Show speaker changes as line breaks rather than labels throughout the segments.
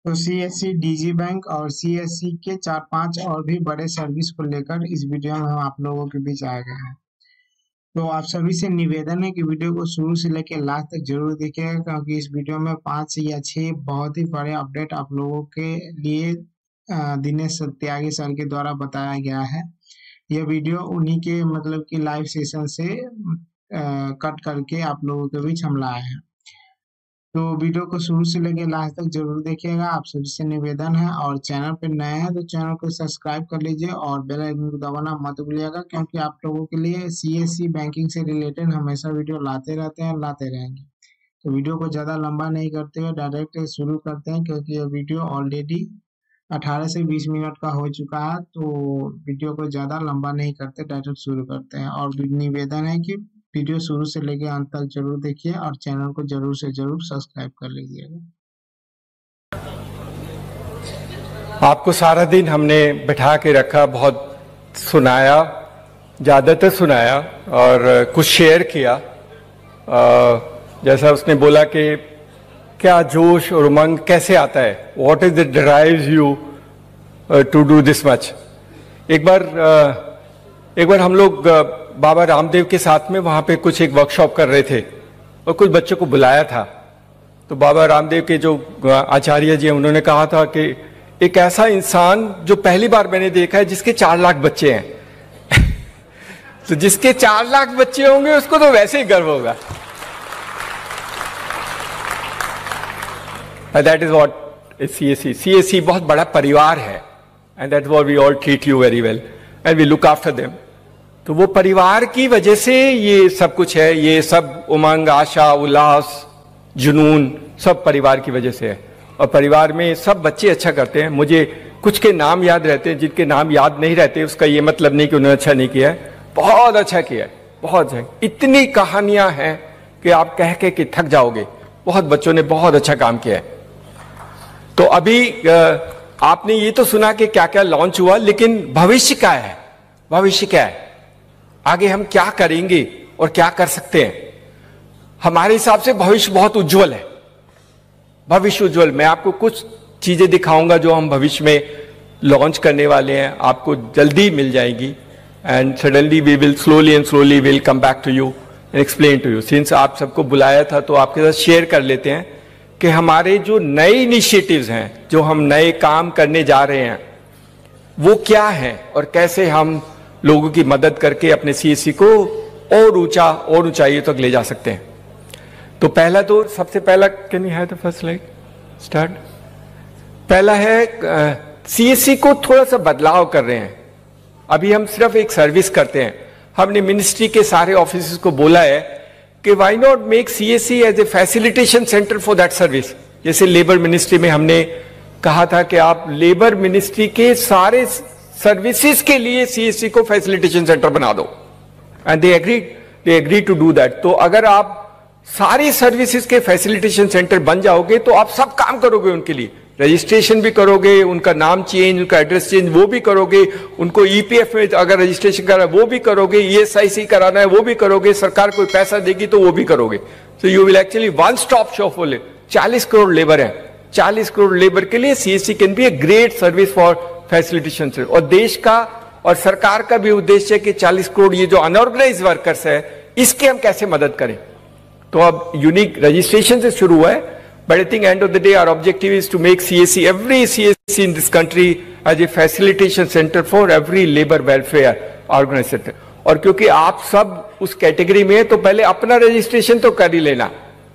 तो CSC, DG bank और CSC के 4-5 और भी बड़े सर्विस को लेकर इस वीडियो में हम आप लोगों के बीच आए गए हैं। तो आप सभी से निवेदन है कि वीडियो को शुरू से लेकर लास्ट तक जरूर देखिएगा, क्योंकि इस वीडियो में 5 या 6 बहुत ही बड़े अपडेट आप लोगों के लिए दिनेश त्यागी सर के द्वारा बताया गया है। यह वीडियो उन्हीं के मतलब कि लाइव सेशन से कट करके आप लोगों के बीच हम लाए हैं। तो वीडियो को शुरू से लेकर लास्ट तक जरूर देखिएगा। आप सभी से निवेदन है, और चैनल पे नए हैं तो चैनल को सब्सक्राइब कर लीजिए और बेल आइकन को दबाना मत भूलिएगा, क्योंकि आप लोगों के लिए सीएससी बैंकिंग से रिलेटेड हमेशा वीडियो लाते रहते हैं, लाते रहेंगे। तो वीडियो को ज्यादा लंबा नहीं करते हुए डायरेक्ट शुरू करते हैं, क्योंकि यह वीडियो ऑलरेडी 18 से 20 मिनट का हो चुका है। तो वीडियो को ज्यादा लंबा नहीं करते, डायरेक्ट शुरू करते हैं। और निवेदन है कि वीडियो शुरू से लेकर अंत तक जरूर देखिए और चैनल को जरूर से जरूर सब्सक्राइब कर लीजिएगा।
आपको सारा दिन हमने बैठा के रखा, बहुत सुनाया, ज़्यादातर सुनाया और कुछ शेयर किया। जैसा उसने बोला कि क्या जोश और उमंग कैसे आता है, what is it drives you to do this much. एक बार हम लोग बाबा रामदेव के साथ में वहाँ पे कुछ एक वर्कशॉप कर रहे थे और कुछ बच्चों को बुलाया था। तो बाबा रामदेव के जो आचार्य जी हैं उन्होंने कहा था कि एक ऐसा इंसान जो पहली बार मैंने देखा है जिसके 4 लाख बच्चे हैं तो जिसके 4 लाख बच्चे होंगे उसको तो वैसे ही गर्व होगा। That is what is CSC. CSC बहुत बड़ा परिवार है and that's what we all treat you very well and we look after them. तो वो परिवार की वजह से ये सब कुछ है, ये सब उमंग, आशा, उल्लास, जुनून सब परिवार की वजह से है। और परिवार में सब बच्चे अच्छा करते हैं। मुझे कुछ के नाम याद रहते हैं, जिनके नाम याद नहीं रहते उसका ये मतलब नहीं कि उन्होंने अच्छा नहीं किया है, बहुत अच्छा किया है, बहुत अच्छा। इतनी कहानियां हैं कि आप कह के कि थक जाओगे। बहुत बच्चों ने बहुत अच्छा काम किया है। तो अभी आपने ये तो सुना कि क्या क्या लॉन्च हुआ, लेकिन भविष्य क्या है, भविष्य क्या है, आगे हम क्या करेंगे और क्या कर सकते हैं। हमारे हिसाब से भविष्य बहुत उज्जवल है, भविष्य उज्जवल। मैं आपको कुछ चीजें दिखाऊंगा जो हम भविष्य में लॉन्च करने वाले हैं, आपको जल्दी मिल जाएगी। And suddenly we will slowly and slowly will come back to you and explain to you. Since आप सबको बुलाया था तो आपके साथ शेयर कर लेते हैं कि हमारे जो नए इनिशिएटिव्स हैं, जो हम नए काम करने जा रहे हैं, वो क्या है और कैसे हम लोगों की मदद करके अपने सीएससी को और ऊंचा और ऊंचाइयों तक ले जा सकते हैं। तो पहला, तो सबसे पहला, can you have the first slide start. पहला है सीएससी को थोड़ा सा बदलाव कर रहे हैं। अभी हम सिर्फ एक सर्विस करते हैं। हमने मिनिस्ट्री के सारे ऑफिस को बोला है कि why not make CSC as a facilitation centre for that service. जैसे लेबर मिनिस्ट्री में हमने कहा था कि आप लेबर मिनिस्ट्री के सारे सर्विसेज के लिए सीएससी को फैसिलिटेशन सेंटर बना दो, and they agree to do that. तो अगर आप सारी सर्विसेज के फैसिलिटेशन सेंटर बन जाओगे तो आप सब काम करोगे उनके लिए, रजिस्ट्रेशन भी करोगे, उनका नाम चेंज, उनका एड्रेस चेंज वो भी करोगे, उनको ईपीएफ में अगर रजिस्ट्रेशन कराना है वो भी करोगे, ईएसआईसी कराना है वो भी करोगे, सरकार कोई पैसा देगी तो वो भी करोगे। So you will actually one stop shop for 40 crore labour है। 40 करोड़ लेबर के लिए CSC can be a great service for facilitation centre. और देश का और सरकार का भी उद्देश्य है कि 40 करोड़ ये जो अनऑर्गेनाइज वर्कर्स है इसके हम कैसे मदद करें। तो अब यूनिक रजिस्ट्रेशन से शुरू हुआ है, but I think end of the day our objective is to make CSC, every CSC in this country as a facilitation centre for every labour welfare organisation. और क्योंकि आप सब उस कैटेगरी में है तो पहले अपना रजिस्ट्रेशन तो कर ही लेना,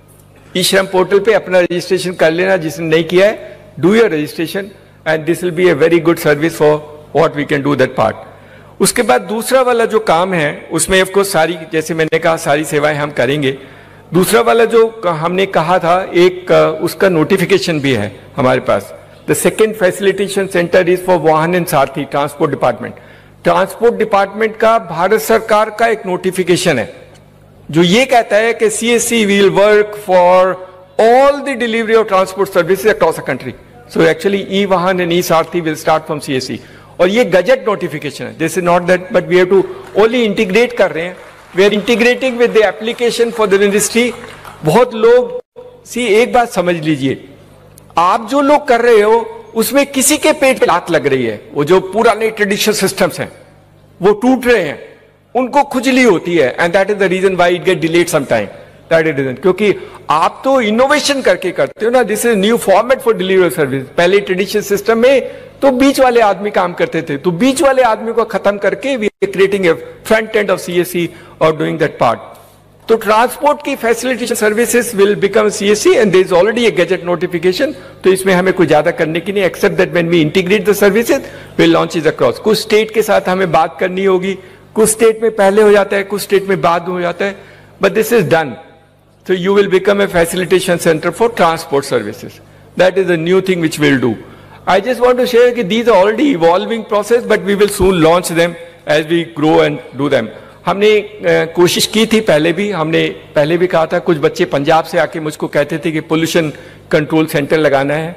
ई श्रम पोर्टल पे अपना रजिस्ट्रेशन कर लेना। जिसने नहीं किया है, do your registration and this will be a very good service for what we can do that part. उसके बाद दूसरा वाला जो काम है उसमें ऑफ कोर्स सारी, जैसे मैंने कहा, सारी सेवाएं हम करेंगे। दूसरा वाला जो हमने कहा था, एक उसका नोटिफिकेशन भी है हमारे पास। The second facilitation centre is for Vahan and Sarathi, transport department. Transport department का भारत सरकार का एक नोटिफिकेशन है जो ये कहता है कि CSC will work for all the delivery of transport services across the country. So actually e Vahan and E Sarathi will start from CSC. और ये गजट नोटिफिकेशन है, this is not that, but we have to only integrate कर रहे हैं। We are integrating with the application for the ministry. बहुत लोग एक बात समझ लीजिए, आप जो लोग कर रहे हो उसमें किसी के पेट पे लात लग रही है। वो जो पुराने ट्रेडिशनल सिस्टम्स हैं वो टूट रहे हैं, उनको खुजली होती है, and that is the reason why it get delayed some time. That is reason, क्योंकि आप तो इनोवेशन करके करते हो ना। This is new format for delivery service. पहले ट्रेडिशनल सिस्टम में तो बीच वाले आदमी काम करते थे, तो बीच वाले आदमी को खत्म करके we are creating a front end of CSC और डूइंग दैट पार्ट। तो ट्रांसपोर्ट की facilitation services will become CSC and there is already a gadget notification. तो इसमें हमें कुछ ज्यादा करने की नहीं, except that when we integrate the services will launch is across. कुछ स्टेट के साथ हमें बात करनी होगी, कुछ स्टेट में पहले हो जाता है, कुछ स्टेट में बाद हो जाता है, but this is done. So you will become a facilitation center for transport services. That is a new thing which we'll do. I just want to share that these are already evolving process, but we will soon launch them as we grow and do them. हमने कोशिश की थी पहले भी, हमने पहले भी कहा था। कुछ बच्चे पंजाब से आके मुझको कहते थे कि पोल्यूशन कंट्रोल सेंटर लगाना है,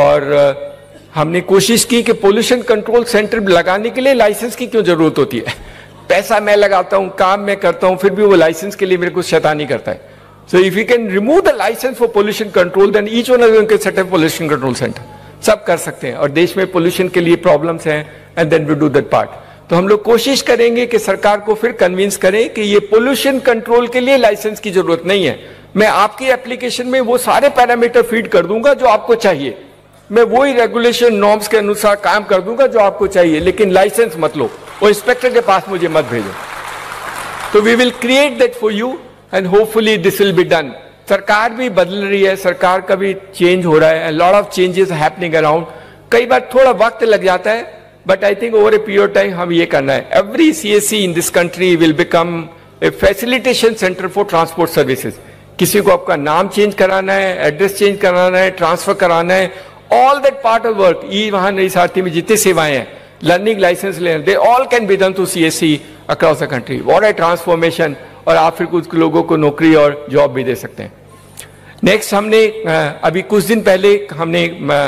और हमने कोशिश की कि पोल्यूशन कंट्रोल सेंटर लगाने के लिए लाइसेंस की क्यों जरूरत होती है। पैसा मैं लगाता हूँ, काम मैं करता हूँ, फिर भी वो लाइसेंस के लिए मेरे को शैतानी करता है। So if you can remove the license for pollution control, then each one of them can set up pollution control center. सब कर सकते हैं, और देश में पोल्यूशन के लिए प्रॉब्लम्स हैं, and then we do that part. तो हम लोग कोशिश करेंगे कि सरकार को फिर कन्विंस करें कि ये पोल्यूशन कंट्रोल के लिए लाइसेंस की जरूरत नहीं है। मैं आपकी एप्लीकेशन में वो सारे पैरामीटर फीड कर दूंगा जो आपको चाहिए, मैं वही रेगुलेशन नॉर्म्स के अनुसार काम कर दूंगा जो आपको चाहिए, लेकिन लाइसेंस मत लो, वो इंस्पेक्टर के पास मुझे मत भेजो। तो we will create that for you and hopefully this will be done. सरकार भी बदल रही है, सरकार का भी चेंज हो रहा है, and lot of changes happening around. कई बार थोड़ा वक्त लग जाता है, but I think over a period of time हम ये करना है। Every CSC in this country will become a facilitation center for transport services. किसी को आपका नाम चेंज कराना है, एड्रेस चेंज कराना है, ट्रांसफर कराना है, all that part of work, ई वाहन नई सारथी में जितनी सेवाएं हैं, लर्निंग लाइसेंस लेना, they all can be done through CSC across the country. What a transformation! और आप फिर कुछ लोगों को नौकरी और जॉब भी दे सकते हैं। नेक्स्ट, हमने अभी कुछ दिन पहले हमने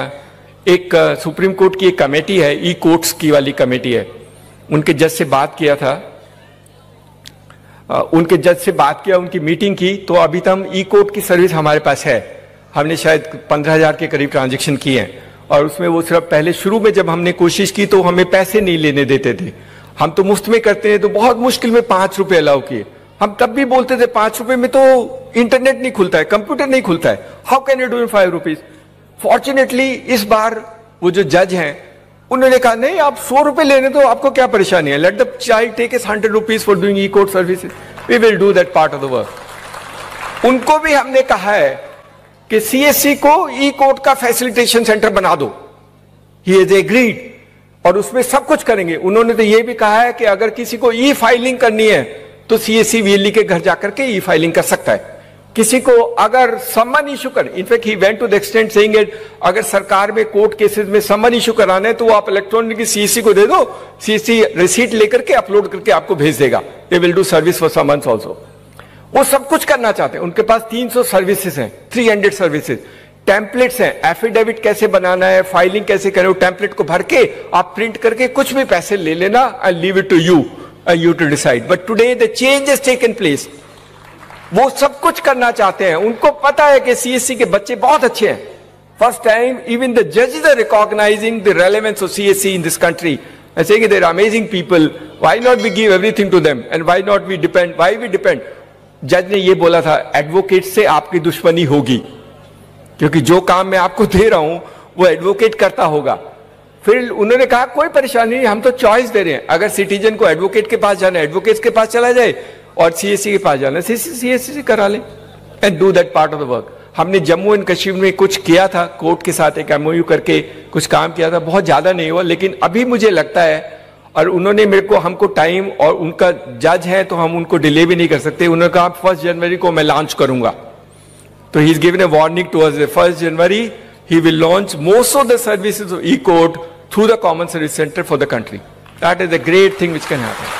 एक सुप्रीम कोर्ट की एक कमेटी है, ई कोर्ट्स की वाली कमेटी है, उनके जज से बात किया था, उनकी मीटिंग की। तो अभी तक हम ई कोर्ट की सर्विस हमारे पास है, हमने शायद 15,000 के करीब ट्रांजेक्शन किए हैं, और उसमें वो सिर्फ पहले शुरू में जब हमने कोशिश की तो हमें पैसे नहीं लेने देते थे, हम तो मुफ्त में करते हैं, तो बहुत मुश्किल में 5 रुपए अलाउ किए। हम तब भी बोलते थे 5 रुपए में तो इंटरनेट नहीं खुलता है, कंप्यूटर नहीं खुलता है, how can you do in 5 rupees. Fortunately इस बार वो जो जज हैं उन्होंने कहा नहीं, आप 100 रुपए लेने तो आपको क्या परेशानी है, let the child take 100 rupees for doing e court services, we will do that part of the work. उनको भी हमने कहा है कि सीएससी को ई कोर्ट का फैसिलिटेशन सेंटर बना दो, ही इज एग्रीड, और उसमें सब कुछ करेंगे। उन्होंने तो ये भी कहा है कि अगर किसी को ई फाइलिंग करनी है तो सीएससी वीएलई के घर जाकर के ई फाइलिंग कर सकता है। किसी को अगर समन इशू कर, in fact he went to the extent saying it, अगर सरकार में कोर्ट केसेस में समन इशू कराना है तो वो आप इलेक्ट्रॉनिक सीएससी को दे दो, सीएससी रिसीट लेकर के अपलोड करके आपको भेज देगा। They will do service for summons also. वो सब कुछ करना चाहते हैं, उनके पास 300 सर्विसेज हैं, 300 सर्विसेज, टेम्पलेट्स हैं, एफिडेविट कैसे बनाना है, फाइलिंग कैसे करें, वो टेम्पलेट को भर के आप प्रिंट करके कुछ भी पैसे ले लेना, I leave it to you to decide. But today the change has taken place. वो सब कुछ करना चाहते हैं, उनको पता है कि सीएससी के बच्चे बहुत अच्छे हैं। First time even the judges are recognizing the relevance of CSC in this country and saying they're amazing people. Why not we give everything to them and why not we depend? Why we depend? जज ने ये बोला था, advocate से आपकी दुश्मनी होगी, क्योंकि जो काम मैं आपको दे रहा हूं वो एडवोकेट करता होगा। फिर उन्होंने कहा कोई परेशानी नहीं, हम तो चॉइस दे रहे हैं, अगर सिटीजन को एडवोकेट के पास जाना है एडवोकेट के पास चला जाए, और सीएससी के पास जाना है सीएससी से करा ले, and do that part of the work. हमने जम्मू एंड कश्मीर में कुछ किया था, कोर्ट के साथ एक एमओयू करके कुछ काम किया था, बहुत ज्यादा नहीं हुआ, लेकिन अभी मुझे लगता है, और उन्होंने मेरे को हमको टाइम, और उनका जज है तो हम उनको डिले भी नहीं कर सकते, उन्होंने कहा 1 जनवरी को मैं लॉन्च करूंगा। तो he is given a warning to us, 1 January he will launch most of the services of e-court through the common service center for the country. That is a great thing which can happen.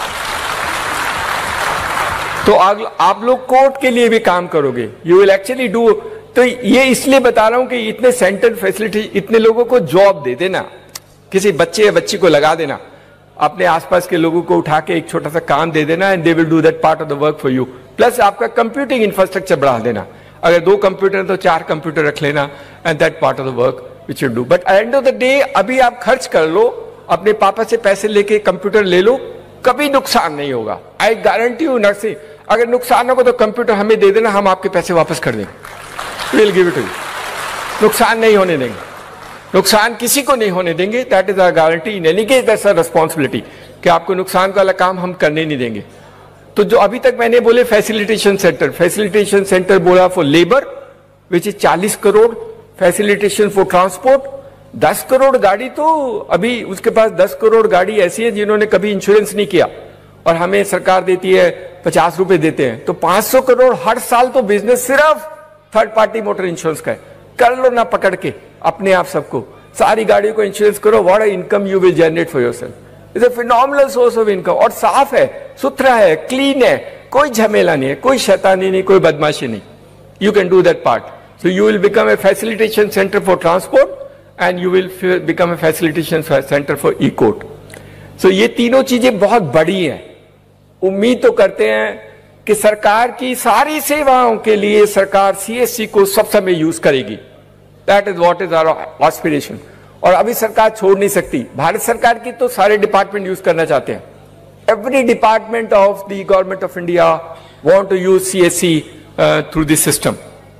तो आप लोग court के लिए भी काम करोगे, you will actually do। तो ये इसलिए बता रहा हूं कि इतने सेंटर फैसिलिटी, इतने लोगों को जॉब दे देना, किसी बच्चे या बच्ची को लगा देना, अपने आसपास के लोगों को उठा के एक छोटा सा काम दे देना, and they will do that part of the work for you. Plus आपका कंप्यूटिंग इंफ्रास्ट्रक्चर बढ़ा देना। अगर 2 कंप्यूटर हैं तो 4 कंप्यूटर रख लेना, and that part of the work which you do. But end of the day अभी आप खर्च कर लो, अपने पापा से पैसे लेके कंप्यूटर ले लो, कभी नुकसान नहीं होगा. आई गारंटी यू नर्सिंग, अगर नुकसान होगा तो कंप्यूटर हमें दे देना, हम आपके पैसे वापस कर देंगे. Will give it to you. नुकसान नहीं होने देंगे, नुकसान किसी को नहीं होने देंगे. That is our guarantee. In any case that's our responsibility कि आपको नुकसान वाला काम हम करने नहीं देंगे. तो जो अभी तक मैंने बोले फैसिलिटेशन सेंटर बोला for labour which is 40 crore, facilitation for transport 10 crore गाड़ी. तो अभी उसके पास 10 करोड़ गाड़ी ऐसी है जिन्होंने कभी इंश्योरेंस नहीं किया, और हमें सरकार देती है 50 रुपए देते हैं, तो 500 करोड़ हर साल तो बिजनेस सिर्फ थर्ड पार्टी मोटर इंश्योरेंस का है. कर लो ना पकड़ के अपने आप सबको, सारी गाड़ियों को इंश्योरेंस करो. What a income you will generate for yourself. It's a phenomenal source of income. और साफ है, सुथरा है, क्लीन है, कोई झमेला नहीं है, कोई शैतानी नहीं, कोई बदमाशी नहीं. You can do that part. So you will become a facilitation centre for transport and you will become a facilitation centre for e court. सो ये तीनों चीजें बहुत बड़ी हैं. उम्मीद तो करते हैं कि सरकार की सारी सेवाओं के लिए सरकार सीएससी को सब समय यूज करेगी. That is what is our aspiration. और अभी सरकार छोड़ नहीं सकती. भारत सरकार की तो सारे डिपार्टमेंट यूज करना चाहते हैं. Every department of the government of India want to use CSC through this system.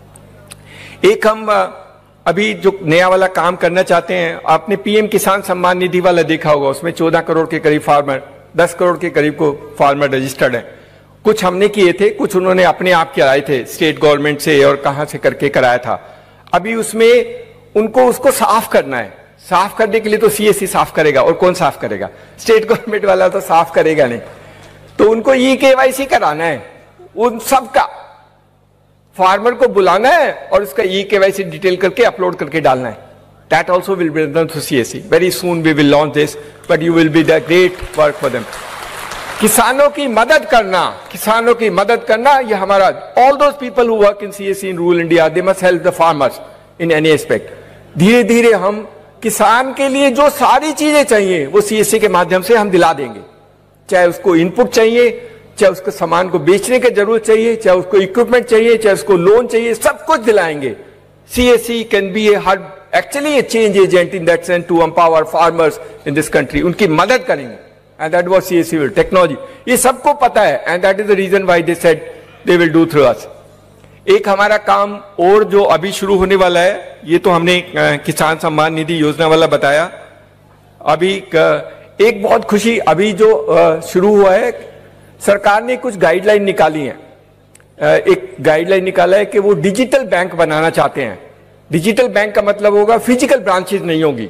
एक हम अभी जो नया वाला काम करना चाहते हैं, आपने पीएम किसान सम्मान निधि वाला देखा होगा. उसमें 14 करोड़ के करीब फार्मर, 10 करोड़ के करीब को फार्मर रजिस्टर्ड है. कुछ हमने किए थे, कुछ उन्होंने अपने आप कराए थे स्टेट गवर्नमेंट से और कहां से करके कराया था. अभी उसमें उनको उसको साफ करना है. साफ करने के लिए तो सीएससी साफ करेगा, और कौन साफ करेगा? स्टेट गवर्नमेंट वाला तो साफ करेगा नहीं. तो उनको ई केवाईसी कराना है. उन सबका फार्मर को बुलाना है और उसका ई केवाईसी डिटेल करके अपलोड करके डालना है. That also will be done through CSC. Very soon we will launch this, but you will be the great work for them. किसानों की मदद करना, किसानों की मदद करना, ये हमारा, all those people who work in CSC in rural India, they must help the farmers in any aspect. धीरे धीरे हम किसान के लिए जो सारी चीजें चाहिए वो सीएससी के माध्यम से हम दिला देंगे. चाहे उसको इनपुट चाहिए, चाहे उसको सामान को बेचने की जरूरत चाहिए, चाहे उसको इक्विपमेंट चाहिए, चाहे उसको लोन चाहिए, सब कुछ दिलाएंगे. CSC can be actually a change agent in that sense to empower farmers in this country. उनकी मदद करेंगे. And that was CSC will technology. ये सबको पता है, and that is the reason why they said they will do through us. एक हमारा काम और जो अभी शुरू होने वाला है, ये तो हमने किसान सम्मान निधि योजना वाला बताया. अभी एक बहुत खुशी अभी जो शुरू हुआ है, सरकार ने कुछ गाइडलाइन निकाली है. एक गाइडलाइन निकाला है कि वो डिजिटल बैंक बनाना चाहते हैं. डिजिटल बैंक का मतलब होगा फिजिकल ब्रांचेज नहीं होगी.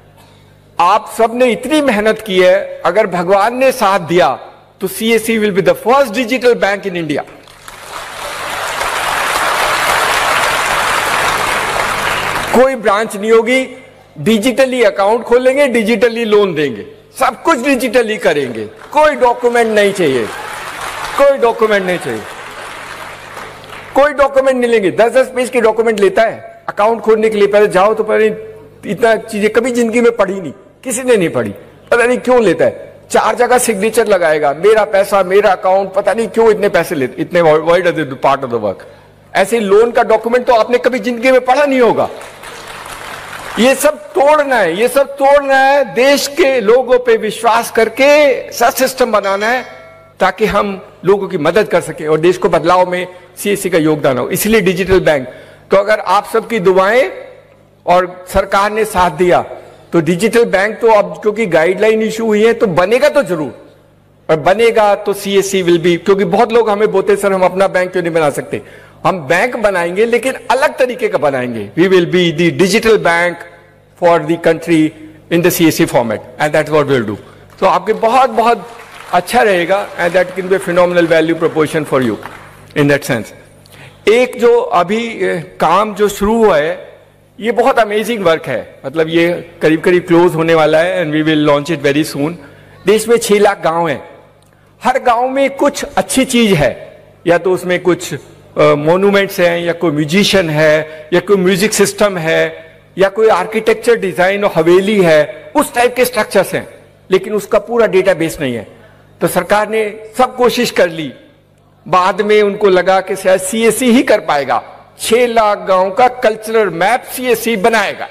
आप सब ने इतनी मेहनत की है, अगर भगवान ने साथ दिया तो CSC will be the first digital bank in India. कोई ब्रांच नहीं होगी, डिजिटली अकाउंट खोलेंगे, डिजिटली लोन देंगे, सब कुछ डिजिटली करेंगे. कोई डॉक्यूमेंट नहीं चाहिए, कोई डॉक्यूमेंट नहीं चाहिए, कोई डॉक्यूमेंट नहीं लेंगे. 10-10 पेज के डॉक्यूमेंट लेता है अकाउंट खोलने के लिए. पहले जाओ तो पहले इतना चीजें कभी जिंदगी में पढ़ी नहीं, किसी ने नहीं पढ़ी, पता नहीं क्यों लेता है. 4 जगह सिग्नेचर लगाएगा, मेरा पैसा, मेरा अकाउंट, पता नहीं क्यों इतने पैसे लेते, इतने wide part of the work. ऐसे लोन का डॉक्यूमेंट तो आपने कभी जिंदगी में पढ़ा नहीं होगा. ये सब तोड़ना है, ये सब तोड़ना है. देश के लोगों पे विश्वास करके ऐसा सिस्टम बनाना है ताकि हम लोगों की मदद कर सके और देश को बदलाव में सीएससी का योगदान हो. इसलिए डिजिटल बैंक. तो अगर आप सबकी दुआएं और सरकार ने साथ दिया तो डिजिटल बैंक तो अब क्योंकि गाइडलाइन इशू हुई है तो बनेगा तो जरूर. और बनेगा तो सीएससी विल बी, क्योंकि बहुत लोग हमें बोलते सर हम अपना बैंक क्यों नहीं बना सकते. हम बैंक बनाएंगे लेकिन अलग तरीके का बनाएंगे. We will be the digital bank for the country in the CSC format, and that's what we will do. तो आपके बहुत बहुत अच्छा रहेगा, and that can be a phenomenal value proportion for you in that sense. एक जो अभी काम जो शुरू हुआ है, ये बहुत अमेजिंग वर्क है. मतलब ये करीब करीब क्लोज होने वाला है, and we will launch it very soon. देश में 6 लाख गांव हैं. हर गांव में कुछ अच्छी चीज है, या तो उसमें कुछ मोन्यूमेंट्स हैं, या कोई म्यूजिशियन है, या कोई म्यूजिक सिस्टम है, या कोई आर्किटेक्चर डिजाइन और हवेली है, उस टाइप के स्ट्रक्चर्स हैं, लेकिन उसका पूरा डेटाबेस नहीं है. तो सरकार ने सब कोशिश कर ली. बाद में उनको लगा कि शायद सीएससी ही कर पाएगा. 6 लाख गांव का कल्चरल मैप सीएससी बनाएगा।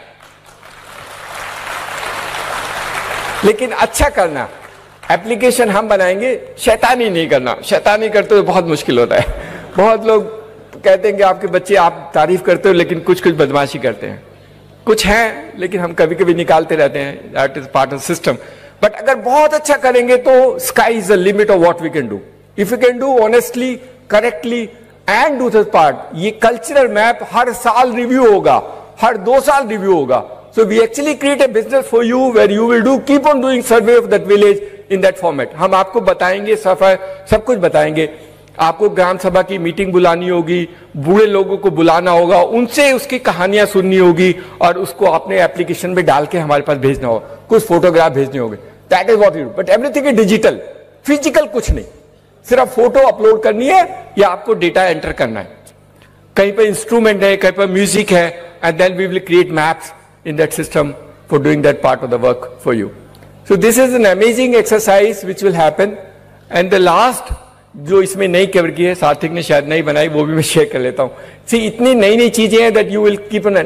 लेकिन अच्छा करना, एप्लीकेशन हम बनाएंगे, शैतानी नहीं करना। शैतानी करते हुए बहुत मुश्किल होता है। बहुत लोग कहते हैं कि आपके बच्चे, आप तारीफ करते हो लेकिन कुछ कुछ बदमाशी करते हैं। कुछ हैं लेकिन हम कभी कभी निकालते रहते हैं, that is part of system. But अगर बहुत अच्छा करेंगे तो sky is the limit of what we can do if you can do honestly, correctly and do this part. ये कल्चरल मैप हर साल रिव्यू होगा, हर 2 साल रिव्यू होगा। So we actually create a business for you where you will keep on doing survey of that village in that format. हम आपको बताएंगे, सब कुछ बताएंगे। आपको ग्राम सभा की मीटिंग बुलानी होगी, बूढ़े लोगों को बुलाना होगा, उनसे उसकी कहानियां सुननी होगी और उसको अपने एप्लीकेशन में डाल के हमारे पास भेजना होगा, कुछ फोटोग्राफ भेजने होंगे। That is what you do, but everything is digital, physical कुछ नहीं। सिर्फ फोटो अपलोड करनी है या आपको डेटा एंटर करना है। कहीं पर इंस्ट्रूमेंट है, कहीं पर म्यूजिक है, and then we will create maps in that system for doing that part of the work for you. So this is an amazing exercise which will happen. And the last जो इसमें नई cover की है, सार्थक ने शायद नहीं बनाई, वो भी मैं शेयर कर लेता हूँ। See, इतनी नई नई चीजें हैं that you will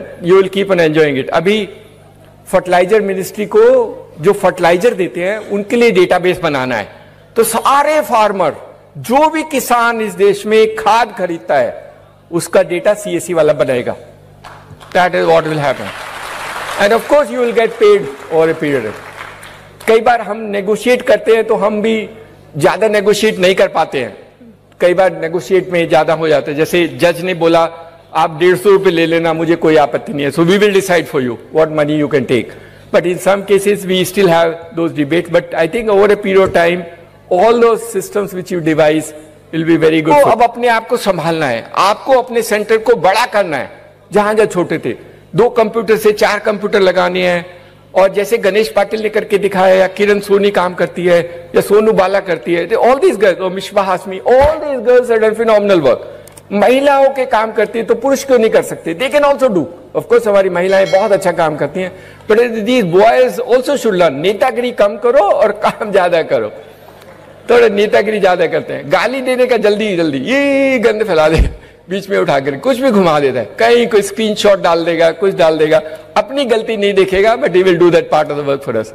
keep on enjoying it. अभी फर्टिलाइजर मिनिस्ट्री को जो फर्टिलाइजर देते हैं उनके लिए डेटाबेस बनाना है। तो सारे फार्मर, जो भी किसान इस देश में खाद खरीदता है, उसका डेटा सीएससी वाला बनाएगा। That is what will happen. And of course you will get paid over a period. कई बार हम नेगोशिएट करते हैं तो हम भी ज्यादा नेगोशिएट नहीं कर पाते हैं। कई बार नेगोशिएट में ज्यादा हो जाता है। जैसे जज ने बोला आप 150 रुपए ले लेना, मुझे कोई आपत्ति नहीं है, so we will decide for you what money you can take. But in some cases we still have those debates, but I think over a period of time all those systems which you devise will be very good. अब अपने आप को संभालना है, आपको अपने centre को बड़ा करना है। जहां जहां छोटे थे 2 कंप्यूटर से 4 कंप्यूटर लगाने हैं, और जैसे गणेश पाटिल ने करके दिखाया, या किरण सोनी काम करती है, या सोनू बाला करती है, ऑल दीज गर्ल्स, और Misbah Hashmi, all these girls have done phenomenal work. महिलाओं के काम करती है तो पुरुष क्यों नहीं कर सकते? They can also do. Of course हमारी महिलाएं बहुत अच्छा काम करती हैं, but these boys also should learn. नेतागिरी कम करो और काम ज्यादा करो। थोड़ा नेतागिरी ज्यादा करते हैं, गाली देने का जल्दी ये गंद फैला दे, बीच में उठाकर कुछ भी घुमा देता है, कहीं कोई स्क्रीनशॉट डाल देगा, कुछ डाल देगा, अपनी गलती नहीं देखेगा, but he will do that part of the work for us.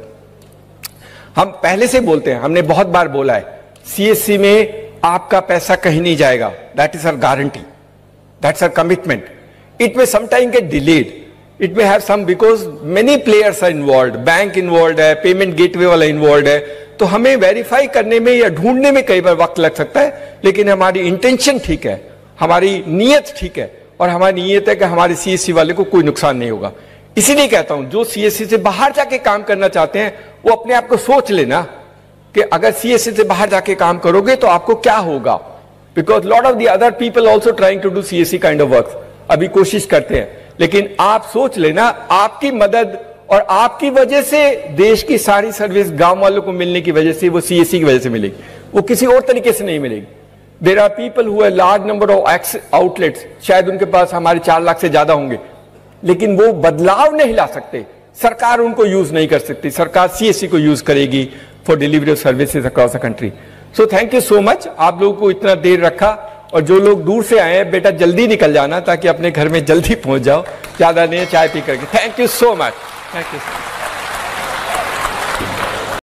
हम पहले से बोलते हैं, हमने बहुत बार बोला है, सीएससी में आपका पैसा कहीं नहीं जाएगा। That is our guarantee, that's our commitment. It may sometime get delayed, it may have some, because many players are involved, bank involved है, पेमेंट गेटवे वाला इन्वॉल्व्ड है, तो हमें वेरीफाई करने में या ढूंढने में कई बार वक्त लग सकता है। लेकिन हमारी इंटेंशन ठीक है, हमारी नीयत ठीक है, और हमारी नीयत है कि हमारे सीएससी वाले को कोई नुकसान नहीं होगा। इसीलिए कहता हूं, जो सीएससी से बाहर जाके काम करना चाहते हैं वो अपने आप को सोच लेना कि अगर सीएससी से बाहर जाके काम करोगे तो आपको क्या होगा। Because lot of the other people also trying to do CSC kind of work, अभी कोशिश करते हैं। लेकिन आप सोच लेना, आपकी मदद और आपकी वजह से देश की सारी सर्विस गांव वालों को मिलने की वजह से, वो सीएससी की वजह से मिलेगी, वो किसी और तरीके से नहीं मिलेगी। There are people who have large number of outlets, शायद उनके पास हमारे 4 लाख से ज्यादा होंगे, लेकिन वो बदलाव नहीं ला सकते। सरकार उनको यूज नहीं कर सकती, सरकार सीएससी को यूज करेगी for delivery of services across the country. So thank you so much, आप लोगों को इतना देर रखा, और जो लोग दूर से आए हैं, बेटा जल्दी निकल जाना ताकि अपने घर में जल्दी पहुंच जाओ, ज्यादा नहीं चाय पी करके। Thank you so much, thank you.